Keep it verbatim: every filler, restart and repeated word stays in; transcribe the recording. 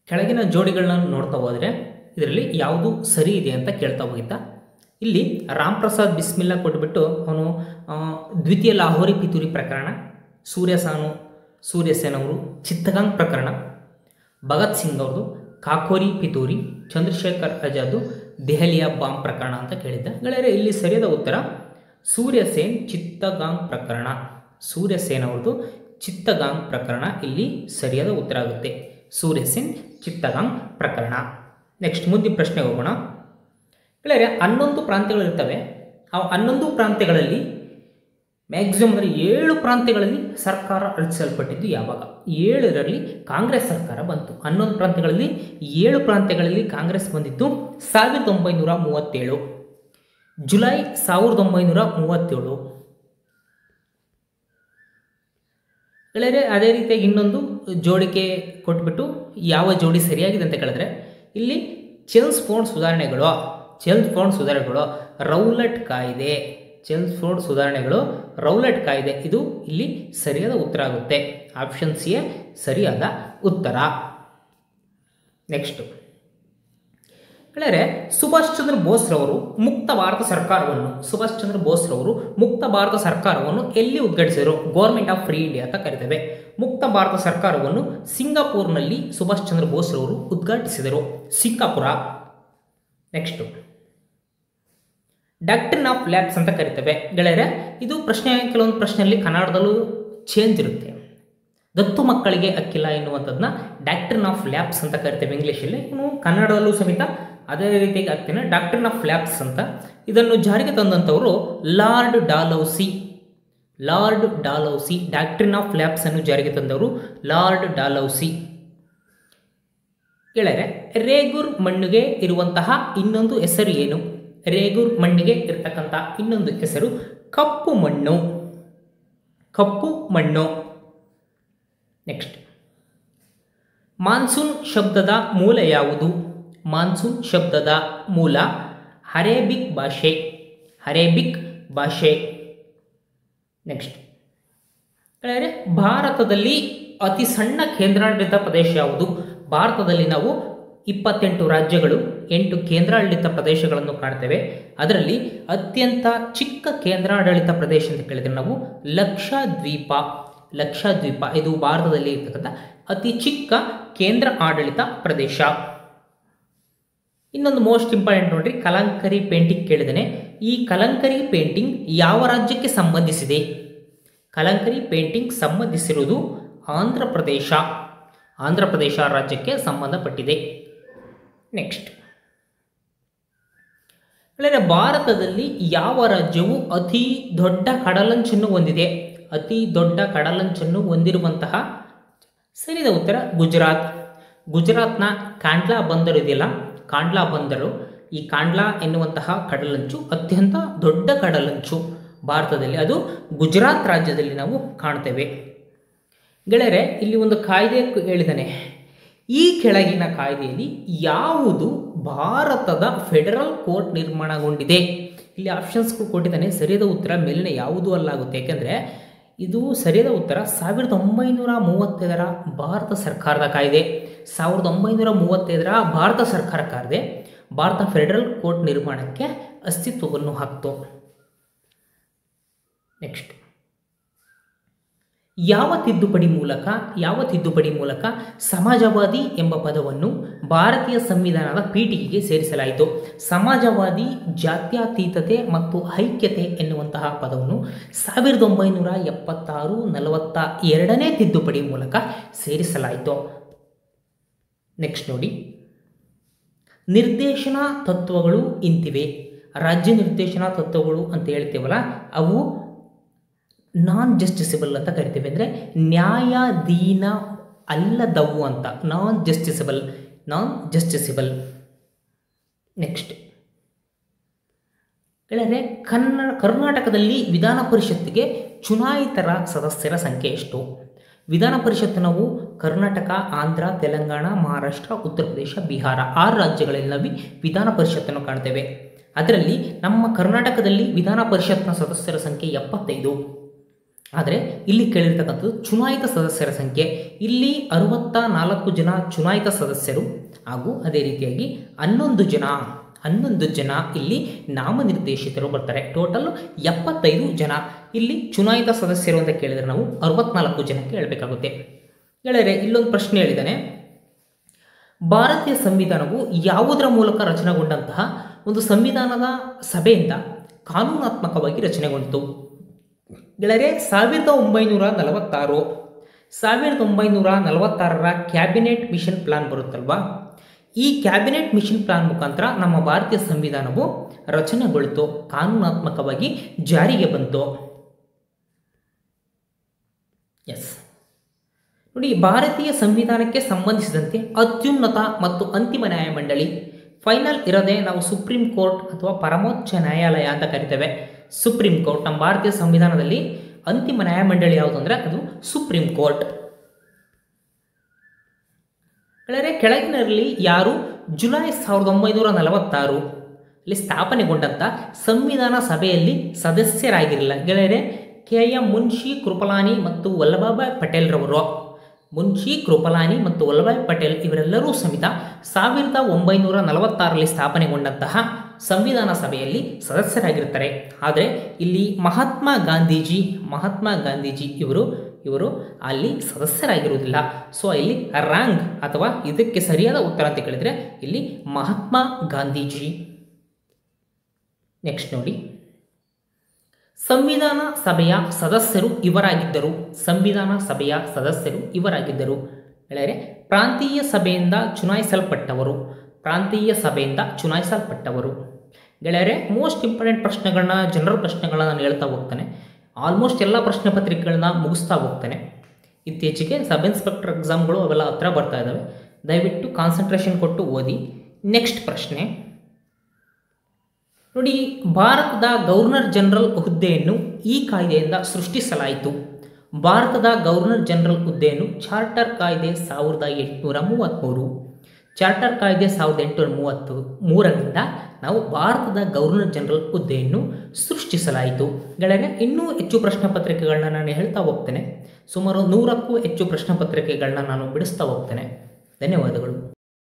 ಕೆಳಗಿನ ಜೋಡಿಗಳನ್ನ ನೋಡ್ತಾ ಹೋದರೆ ಇದರಲ್ಲಿ ಯಾವುದು ಸರಿ ಇದೆ ಅಂತ ಕೇಳ್ತಾ ಹೋಗಿದ್ದ. ಇಲ್ಲಿ ರಾಮ್ ಪ್ರಸಾದ್ ಬಿಸ್ಮಿಲ್ಲಾ ಕೊಟ್ಬಿಟ್ಟು ಅವನು ದ್ವಿತೀಯ ಲಾಹೋರಿ ಪಿತೂರಿ ಪ್ರಕರಣ, ಸೂರ್ಯಸಾನು ಸೂರ್ಯಸೇನ್ ಅವರು ಚಿತ್ತಗಾಂಗ್ ಪ್ರಕರಣ, ಭಗತ್ ಸಿಂಗ್ ಅವ್ರದ್ದು ಕಾಕೋರಿ ಪಿತೂರಿ, ಚಂದ್ರಶೇಖರ್ ಆಜಾದ್ ದೆಹಲಿಯ ಬಾಂಬ್ ಪ್ರಕರಣ ಅಂತ ಕೇಳಿದ್ದ. ಗೆಳೆಯರೆ ಇಲ್ಲಿ ಸರಿಯಾದ ಉತ್ತರ ಸೂರ್ಯಸೇನ್ ಚಿತ್ತಗಾಂಗ್ ಪ್ರಕರಣ. ಸೂರ್ಯಸೇನ್ ಅವ್ರದ್ದು ಚಿತ್ತಗಾಂಗ್ ಪ್ರಕರಣ ಇಲ್ಲಿ ಸರಿಯಾದ ಉತ್ತರ ಆಗುತ್ತೆ. ಸೂರ್ಯಸೇನ್ ಚಿತ್ತಗಾಂಗ್ ಪ್ರಕರಣ. ನೆಕ್ಸ್ಟ್ ಮುಂದಿನ ಪ್ರಶ್ನೆ ಹೋಗೋಣ. ಗೆಳೆಯರೆ ಹನ್ನೊಂದು ಪ್ರಾಂತ್ಯಗಳಿರ್ತವೆ. ಆ ಹನ್ನೊಂದು ಪ್ರಾಂತ್ಯಗಳಲ್ಲಿ ಮ್ಯಾಕ್ಸಿಮಮ್ ಅಂದರೆ ಏಳು ಪ್ರಾಂತ್ಯಗಳಲ್ಲಿ ಸರ್ಕಾರ ರಚಿಸಲ್ಪಟ್ಟಿದ್ದು ಯಾವಾಗ? ಏಳರಲ್ಲಿ ಕಾಂಗ್ರೆಸ್ ಸರ್ಕಾರ ಬಂತು. ಹನ್ನೊಂದು ಪ್ರಾಂತ್ಯಗಳಲ್ಲಿ ಏಳು ಪ್ರಾಂತ್ಯಗಳಲ್ಲಿ ಕಾಂಗ್ರೆಸ್ ಬಂದಿದ್ದು ಸಾವಿರದ ಒಂಬೈನೂರ ಮೂವತ್ತೇಳು ಜುಲೈ ಸಾವಿರದ ಒಂಬೈನೂರ ಮೂವತ್ತೇಳು. ಗೆಳೆಯರೆ ಅದೇ ರೀತಿಯಾಗಿ ಇನ್ನೊಂದು ಜೋಡಿಕೆ ಕೊಟ್ಬಿಟ್ಟು ಯಾವ ಜೋಡಿ ಸರಿಯಾಗಿದೆ ಅಂತ ಕೇಳಿದ್ರೆ ಇಲ್ಲಿ ಚೆಲ್ಮ್ಸ್ಫೋರ್ಡ್ ಸುಧಾರಣೆಗಳು ಚೆಲ್ಮ್ಸ್ಫೋರ್ಡ್ ಸುಧಾರಣೆಗಳು ರೌಲಟ್ ಕಾಯ್ದೆ ಚೆಲ್ಮ್ಸ್ಫೋರ್ಡ್ ಸುಧಾರಣೆಗಳು ರೌಲಟ್ ಕಾಯ್ದೆ ಇದು ಇಲ್ಲಿ ಸರಿಯಾದ ಉತ್ತರ ಆಗುತ್ತೆ. ಆಪ್ಷನ್ ಸಿ ಸರಿಯಾದ ಉತ್ತರ. ನೆಕ್ಸ್ಟ್ ಗೆಳೆಯರೆ ಸುಭಾಷ್ ಚಂದ್ರ ಬೋಸ್ರವರು ಮುಕ್ತ ಭಾರತ ಸರ್ಕಾರವನ್ನು ಸುಭಾಷ್ ಚಂದ್ರ ಬೋಸ್ರವರು ಮುಕ್ತ ಭಾರತ ಸರ್ಕಾರವನ್ನು ಎಲ್ಲಿ ಉದ್ಘಾಟಿಸಿದರು? ಗೌರ್ಮೆಂಟ್ ಆಫ್ ಫ್ರೀ ಇಂಡಿಯಾ ಅಂತ ಕರೀತೇವೆ. ಮುಕ್ತ ಭಾರತ ಸರ್ಕಾರವನ್ನು ಸಿಂಗಾಪುರ್ನಲ್ಲಿ ಸುಭಾಷ್ ಚಂದ್ರ ಬೋಸ್ರವರು ಉದ್ಘಾಟಿಸಿದರು. ಸಿಂಗಾಪುರ. ನೆಕ್ಸ್ಟ್ ಡಾಕ್ಟ್ರಿನ್ ಆಫ್ ಲ್ಯಾಬ್ಸ್ ಅಂತ ಕರಿತೇವೆ. ಗೆಳೆಯರೆ ಇದು ಪ್ರಶ್ನೆ ಕೆಲವೊಂದು ಪ್ರಶ್ನೆಯಲ್ಲಿ ಕನ್ನಡದಲ್ಲೂ ಚೇಂಜ್ ಇರುತ್ತೆ. ದತ್ತು ಮಕ್ಕಳಿಗೆ ಹಕ್ಕಿಲ್ಲ ಎನ್ನುವಂಥದ್ದನ್ನ ಡಾಕ್ಟ್ರಿನ್ ಆಫ್ ಲ್ಯಾಬ್ಸ್ ಅಂತ ಕರಿತೇವೆ ಇಂಗ್ಲೀಷಲ್ಲಿ. ಇನ್ನು ಕನ್ನಡದಲ್ಲೂ ಸಮೇತ ಅದೇ ರೀತಿಯಾಗಿ ಆಗ್ತೇನೆ ಡಾಕ್ಟ್ರಿನ್ ಆಫ್ ಲ್ಯಾಬ್ಸ್ ಅಂತ. ಇದನ್ನು ಜಾರಿಗೆ ತಂದಂಥವರು Lord Dalhousie Lord Dalhousie doctrine of lapse ಅನ್ನು ಜಾರಿಗೆ ತಂದವರು ಲಾರ್ಡ್ ಡಾಲೌಸಿ. ಗೆಳೆಯರೆ ರೇಗೂರ್ ಮಣ್ಣಿಗೆ ಇರುವಂತಹ ಇನ್ನೊಂದು ಹೆಸರು ಏನು? ರೇಗೂರ್ ಮಣ್ಣಿಗೆ ಇರತಕ್ಕಂಥ ಇನ್ನೊಂದು ಹೆಸರು ಕಪ್ಪು ಮಣ್ಣು ಕಪ್ಪು ಮಣ್ಣು. ನೆಕ್ಸ್ಟ್ ಮಾನ್ಸೂನ್ ಶಬ್ದದ ಮೂಲ ಯಾವುದು? ಮಾನ್ಸೂನ್ ಶಬ್ದದ ಮೂಲ ಅರೇಬಿಕ್ ಭಾಷೆ ಅರೇಬಿಕ್ ಭಾಷೆ. ನೆಕ್ಸ್ಟ್ ಗೆಳೆಯರೆ ಭಾರತದಲ್ಲಿ ಅತಿ ಸಣ್ಣ ಕೇಂದ್ರಾಡಳಿತ ಪ್ರದೇಶ ಯಾವುದು? ಭಾರತದಲ್ಲಿ ನಾವು ಇಪ್ಪತ್ತೆಂಟು ರಾಜ್ಯಗಳು ಎಂಟು ಕೇಂದ್ರಾಡಳಿತ ಪ್ರದೇಶಗಳನ್ನು ಕಾಣ್ತೇವೆ. ಅದರಲ್ಲಿ ಅತ್ಯಂತ ಚಿಕ್ಕ ಕೇಂದ್ರಾಡಳಿತ ಪ್ರದೇಶ ಅಂತ ಕೇಳಿದರೆ ನಾವು ಲಕ್ಷದ್ವೀಪ ಲಕ್ಷದ್ವೀಪ ಇದು ಭಾರತದಲ್ಲಿ ಇರ್ತಕ್ಕಂಥ ಅತಿ ಚಿಕ್ಕ ಕೇಂದ್ರ ಆಡಳಿತ ಪ್ರದೇಶ. ಇನ್ನೊಂದು ಮೋಸ್ಟ್ ಇಂಪಾರ್ಟೆಂಟ್ ನೋಡ್ರಿ, ಕಲಂಕರಿ ಪೇಂಟಿಂಗ್ ಕೇಳಿದ್ದೇನೆ. ಈ ಕಲಂಕರಿ ಪೇಂಟಿಂಗ್ ಯಾವ ರಾಜ್ಯಕ್ಕೆ ಸಂಬಂಧಿಸಿದೆ? ಕಲಂಕರಿ ಪೇಂಟಿಂಗ್ ಸಂಬಂಧಿಸಿರುವುದು ಆಂಧ್ರ ಪ್ರದೇಶ ಆಂಧ್ರ ಪ್ರದೇಶ ರಾಜ್ಯಕ್ಕೆ ಸಂಬಂಧಪಟ್ಟಿದೆ. ನೆಕ್ಸ್ಟ್ ಗೆಳೆಯರೆ ಭಾರತದಲ್ಲಿ ಯಾವ ರಾಜ್ಯವು ಅತಿ ದೊಡ್ಡ ಕಡಲಂಚನ್ನು ಹೊಂದಿದೆ? ಅತಿ ದೊಡ್ಡ ಕಡಲಂಚನ್ನು ಹೊಂದಿರುವಂತಹ ಸರಿಯಾದ ಉತ್ತರ ಗುಜರಾತ್. ಗುಜರಾತ್ನ ಕಾಂಡ್ಲಾ ಬಂದರು ಇದೆಯಲ್ಲ, ಕಾಂಡ್ಲಾ ಬಂದರು, ಈ ಕಾಂಡ್ಲಾ ಎನ್ನುವಂತಹ ಕಡಲಂಚು ಅತ್ಯಂತ ದೊಡ್ಡ ಕಡಲಂಚು ಭಾರತದಲ್ಲಿ, ಅದು ಗುಜರಾತ್ ರಾಜ್ಯದಲ್ಲಿ ನಾವು ಕಾಣ್ತೇವೆ. ಗೆಳೆಯರೆ ಇಲ್ಲಿ ಒಂದು ಕಾಯ್ದೆ ಹೇಳಿದ್ದಾನೆ. ಈ ಕೆಳಗಿನ ಕಾಯ್ದೆಯಲ್ಲಿ ಯಾವುದು ಭಾರತದ ಫೆಡರಲ್ ಕೋರ್ಟ್ ನಿರ್ಮಾಣಗೊಂಡಿದೆ? ಇಲ್ಲಿ ಆಪ್ಷನ್ಸ್ಗಳು ಕೊಟ್ಟಿದ್ದಾನೆ. ಸರಿಯಾದ ಉತ್ತರ ಮೇಲಿನ ಯಾವುದೂ ಅಲ್ಲಾಗುತ್ತೆ. ಯಾಕೆಂದರೆ ಇದು ಸರಿಯಾದ ಉತ್ತರ ಸಾವಿರದ ಒಂಬೈನೂರ ಮೂವತ್ತೈದರ ಭಾರತ ಸರ್ಕಾರದ ಕಾಯ್ದೆ. ಸಾವಿರದ ಒಂಬೈನೂರ ಮೂವತ್ತೈದರ ಭಾರತ ಸರ್ಕಾರ ಕಾಯ್ದೆ ಭಾರತ ಫೆಡರಲ್ ಕೋರ್ಟ್ ನಿರ್ಮಾಣಕ್ಕೆ ಅಸ್ತಿತ್ವವನ್ನು ಹಾಕ್ತು. ನೆಕ್ಸ್ಟ್ ಯಾವ ತಿದ್ದುಪಡಿ ಮೂಲಕ ಯಾವ ತಿದ್ದುಪಡಿ ಮೂಲಕ ಸಮಾಜವಾದಿ ಎಂಬ ಪದವನ್ನು ಭಾರತೀಯ ಸಂವಿಧಾನದ ಪೀಠಿಕೆಗೆ ಸೇರಿಸಲಾಯಿತು? ಸಮಾಜವಾದಿ, ಜಾತ್ಯತೀತತೆ ಮತ್ತು ಐಕ್ಯತೆ ಎನ್ನುವಂತಹ ಪದವನ್ನು ಸಾವಿರದ ಒಂಬೈನೂರ ಎಪ್ಪತ್ತಾರು ನಲವತ್ತ ಎರಡನೇ ತಿದ್ದುಪಡಿ ಮೂಲಕ ಸೇರಿಸಲಾಯಿತು. ನೆಕ್ಸ್ಟ್ ನೋಡಿ, ನಿರ್ದೇಶನ ತತ್ವಗಳು ಇಂತಿವೆ. ರಾಜ್ಯ ನಿರ್ದೇಶನ ತತ್ವಗಳು ಅಂತ ಹೇಳ್ತೇವಲ್ಲ, ಅವು ನಾನ್ ಜಸ್ಟಿಸಬಲ್ ಅಂತ ಕರಿತೇವೆ. ಅಂದರೆ ನ್ಯಾಯಾಧೀನ ಅಲ್ಲದವು ಅಂತ. ನಾನ್ ಜಸ್ಟಿಸಬಲ್ ನಾನ್ ಜಸ್ಟಿಸಬಲ್. ನೆಕ್ಸ್ಟ್ ಗೆಳೆಯರೆ ಕನ್ನಡ ಕರ್ನಾಟಕದಲ್ಲಿ ವಿಧಾನ ಪರಿಷತ್ತಿಗೆ ಚುನಾಯಿತರ ಸದಸ್ಯರ ಸಂಖ್ಯೆ ಎಷ್ಟು? ವಿಧಾನ ಪರಿಷತ್ತು ನಾವು ಕರ್ನಾಟಕ, ಆಂಧ್ರ, ತೆಲಂಗಾಣ, ಮಹಾರಾಷ್ಟ್ರ, ಉತ್ತರ ಪ್ರದೇಶ, ಬಿಹಾರ ಆರು ರಾಜ್ಯಗಳಲ್ಲಿ ನಾವು ವಿಧಾನ ಪರಿಷತ್ತನ್ನು ಕಾಣ್ತೇವೆ. ಅದರಲ್ಲಿ ನಮ್ಮ ಕರ್ನಾಟಕದಲ್ಲಿ ವಿಧಾನ ಪರಿಷತ್ನ ಸದಸ್ಯರ ಸಂಖ್ಯೆ ಎಪ್ಪತ್ತೈದು. ಆದರೆ ಇಲ್ಲಿ ಕೇಳಿರ್ತಕ್ಕಂಥದ್ದು ಚುನಾಯಿತ ಸದಸ್ಯರ ಸಂಖ್ಯೆ. ಇಲ್ಲಿ ಅರವತ್ತ ನಾಲ್ಕು ಜನ ಚುನಾಯಿತ ಸದಸ್ಯರು ಹಾಗೂ ಅದೇ ರೀತಿಯಾಗಿ ಹನ್ನೊಂದು ಜನ ಹನ್ನೊಂದು ಜನ ಇಲ್ಲಿ ನಾಮನಿರ್ದೇಶಿತರು ಬರ್ತಾರೆ. ಟೋಟಲ್ ಎಪ್ಪತ್ತೈದು ಜನ ಇಲ್ಲಿ ಚುನಾಯಿತ ಸದಸ್ಯರು ಅಂತ ಕೇಳಿದರೆ ನಾವು ಅರವತ್ನಾಲ್ಕು ಜನಕ್ಕೆ ಹೇಳಬೇಕಾಗುತ್ತೆ. ಗೆಳೆಯರೆ, ಇಲ್ಲೊಂದು ಪ್ರಶ್ನೆ ಹೇಳಿದ್ದಾನೆ, ಭಾರತೀಯ ಸಂವಿಧಾನವು ಯಾವುದರ ಮೂಲಕ ರಚನೆಗೊಂಡಂತಹ ಒಂದು ಸಂವಿಧಾನದ ಸಭೆಯಿಂದ ಕಾನೂನಾತ್ಮಕವಾಗಿ ರಚನೆಗೊಂಡಿತು? ಗೆಳೆಯರೆ, ಸಾವಿರದ ಒಂಬೈನೂರ ನಲವತ್ತಾರು ಸಾವಿರದ ಒಂಬೈನೂರ ನಲವತ್ತಾರರ ಕ್ಯಾಬಿನೆಟ್ ಮಿಷನ್ ಪ್ಲಾನ್ ಬರುತ್ತಲ್ವಾ, ಈ ಕ್ಯಾಬಿನೆಟ್ ಮಿಷನ್ ಪ್ಲಾನ್ ಮುಖಾಂತರ ನಮ್ಮ ಭಾರತೀಯ ಸಂವಿಧಾನವು ರಚನೆಗೊಳ್ತು, ಕಾನೂನಾತ್ಮಕವಾಗಿ ಜಾರಿಗೆ ಬಂತು. ಎಸ್ ನೋಡಿ, ಭಾರತೀಯ ಸಂವಿಧಾನಕ್ಕೆ ಸಂಬಂಧಿಸಿದಂತೆ ಅತ್ಯುನ್ನತ ಮತ್ತು ಅಂತಿಮ ನ್ಯಾಯಮಂಡಳಿ, ಫೈನಲ್ ಇರೋದೇ ನಾವು ಸುಪ್ರೀಂ ಕೋರ್ಟ್ ಅಥವಾ ಪರಮೋಚ್ಚ ನ್ಯಾಯಾಲಯ ಅಂತ ಕರಿತೇವೆ. ಸುಪ್ರೀಂ ಕೋರ್ಟ್ ನಮ್ಮ ಭಾರತೀಯ ಸಂವಿಧಾನದಲ್ಲಿ ಅಂತಿಮ ನ್ಯಾಯಮಂಡಳಿ ಯಾವುದು ಅಂದರೆ ಅದು ಸುಪ್ರೀಂ ಕೋರ್ಟ್. ಗೆಳೆಯರೆ, ಕೆಳಗಿನಲ್ಲಿ ಯಾರು ಜುಲೈ ಸಾವಿರದ ಒಂಬೈನೂರ ನಲವತ್ತಾರು ಅಲ್ಲಿ ಸ್ಥಾಪನೆಗೊಂಡಂಥ ಸಂವಿಧಾನ ಸಭೆಯಲ್ಲಿ ಸದಸ್ಯರಾಗಿರಲಿಲ್ಲ? ಗೆಳೆಯರೆ, ಕೆ ಎಂ ಮುನ್ಷಿ, ಕೃಪಲಾನಿ ಮತ್ತು ವಲ್ಲಭಭಾಯ್ ಪಟೇಲ್ರವರು. ಮುನ್ಷಿ, ಕೃಪಲಾನಿ ಮತ್ತು ವಲ್ಲಭಭಾಯ್ ಪಟೇಲ್ ಇವರೆಲ್ಲರೂ ಸಮೇತ ಸಾವಿರದ ಒಂಬೈನೂರ ನಲವತ್ತಾರರಲ್ಲಿ ಸ್ಥಾಪನೆಗೊಂಡಂತಹ ಸಂವಿಧಾನ ಸಭೆಯಲ್ಲಿ ಸದಸ್ಯರಾಗಿರ್ತಾರೆ. ಆದರೆ ಇಲ್ಲಿ ಮಹಾತ್ಮ ಗಾಂಧೀಜಿ ಮಹಾತ್ಮ ಗಾಂಧೀಜಿ ಇವರು ಇವರು ಅಲ್ಲಿ ಸದಸ್ಯರಾಗಿರುವುದಿಲ್ಲ. ಸೊ ಇಲ್ಲಿ ರಾಂಗ್ ಅಥವಾ ಇದಕ್ಕೆ ಸರಿಯಾದ ಉತ್ತರ ಅಂತ ಕೇಳಿದರೆ ಇಲ್ಲಿ ಮಹಾತ್ಮ ಗಾಂಧೀಜಿ. ನೆಕ್ಸ್ಟ್ ನೋಡಿ, ಸಂವಿಧಾನ ಸಭೆಯ ಸದಸ್ಯರು ಇವರಾಗಿದ್ದರು. ಸಂವಿಧಾನ ಸಭೆಯ ಸದಸ್ಯರು ಇವರಾಗಿದ್ದರು. ಗೆಳೆಯರೆ, ಪ್ರಾಂತೀಯ ಸಭೆಯಿಂದ ಚುನಾಯಿಸಲ್ಪಟ್ಟವರು. ಪ್ರಾಂತೀಯ ಸಭೆಯಿಂದ ಚುನಾಯಿಸಲ್ಪಟ್ಟವರು. ಗೆಳೆಯರೆ, ಮೋಸ್ಟ್ ಇಂಪಾರ್ಟೆಂಟ್ ಪ್ರಶ್ನೆಗಳನ್ನ, ಜನರಲ್ ಪ್ರಶ್ನೆಗಳನ್ನ ನಾನು ಹೇಳ್ತಾ ಹೋಗ್ತಾನೆ. ಆಲ್ಮೋಸ್ಟ್ ಎಲ್ಲ ಪ್ರಶ್ನೆ ಪತ್ರಿಕೆಗಳನ್ನ ಮುಗಿಸ್ತಾ ಹೋಗ್ತಾನೆ. ಇತ್ತೀಚೆಗೆ ಸಬ್ ಇನ್ಸ್ಪೆಕ್ಟರ್ ಎಕ್ಸಾಮ್ಗಳು ಅವೆಲ್ಲ ಹತ್ರ ಬರ್ತಾ ಇದ್ದಾವೆ. ದಯವಿಟ್ಟು ಕಾನ್ಸಂಟ್ರೇಷನ್ ಕೊಟ್ಟು ಓದಿ. ನೆಕ್ಸ್ಟ್ ಪ್ರಶ್ನೆ ನೋಡಿ, ಭಾರತದ ಗವರ್ನರ್ ಜನರಲ್ ಹುದ್ದೆಯನ್ನು ಈ ಕಾಯ್ದೆಯಿಂದ ಸೃಷ್ಟಿಸಲಾಯಿತು. ಭಾರತದ ಗವರ್ನರ್ ಜನರಲ್ ಹುದ್ದೆಯನ್ನು ಚಾರ್ಟರ್ ಕಾಯ್ದೆ ಸಾವಿರದ ಎಂಟುನೂರ ಮೂವತ್ತ್ಮೂರು ಚಾರ್ಟರ್ ಕಾಯ್ದೆ ಸಾವಿರದ ಎಂಟುನೂರ ಮೂವತ್ತು ಮೂರರಿಂದ ನಾವು ಭಾರತದ ಗವರ್ನರ್ ಜನರಲ್ ಹುದ್ದೆಯನ್ನು ಸೃಷ್ಟಿಸಲಾಯಿತು. ಗೆಳೆಯರೆ, ಇನ್ನೂ ಹೆಚ್ಚು ಪ್ರಶ್ನೆ ಪತ್ರಿಕೆಗಳನ್ನ ನಾನು ಹೇಳ್ತಾ ಹೋಗ್ತೇನೆ. ಸುಮಾರು ನೂರಕ್ಕೂ ಹೆಚ್ಚು ಪ್ರಶ್ನೆ ಪತ್ರಿಕೆಗಳನ್ನ ನಾನು ಬಿಡಿಸ್ತಾ ಹೋಗ್ತೇನೆ. ಧನ್ಯವಾದಗಳು.